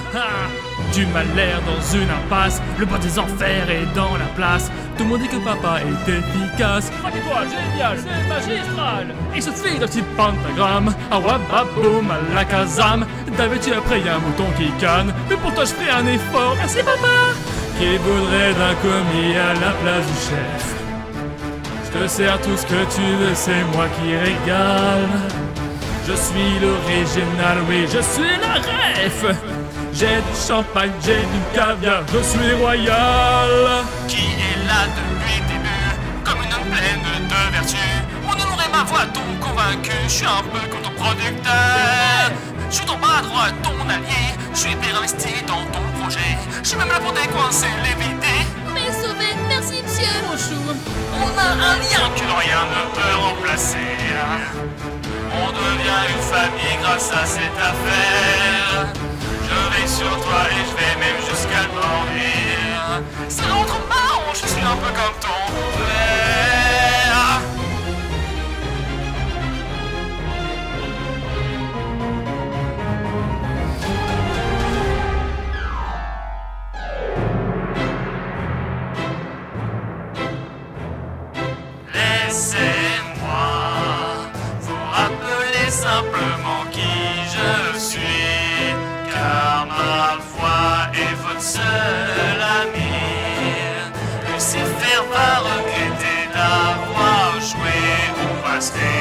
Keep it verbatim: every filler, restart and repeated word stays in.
Ah, tu m'as l'air dans une impasse, le bois des enfers est dans la place. Tout le monde dit que papa est efficace. Traquez-toi, génial, c'est magistral. Il suffit d'un petit pentagramme. Ah wababoum, alakazam. David, tu as pris un mouton qui canne. Mais pour toi, je ferai un effort. Merci papa. Qui voudrait d'un commis à la place du chef? Je te sers tout ce que tu veux, c'est moi qui régale. Je suis l'original, oui, je suis la ref. J'ai du champagne, j'ai du caviar, je suis royal. Qui est là depuis le début, comme une homme pleine de vertu. On honorait ma voix, ton convaincu, je suis un peu comme ton producteur. Je suis ton bras droit, ton allié, je suis bien investi dans ton projet. Je suis même là pour décoincer les vidés. Mais sauvé, merci monsieur. Bonjour. On a un lien que rien ne peut remplacer. On devient une famille grâce à cette affaire. Je veille sur toi et je vais même jusqu'à dormir. C'est notre marron, je suis un peu comme ton père. Laissez-moi vous rappeler simplement qui je suis. Car ma voix est votre seul ami. Lucifer va regretter d'avoir joué au vaste.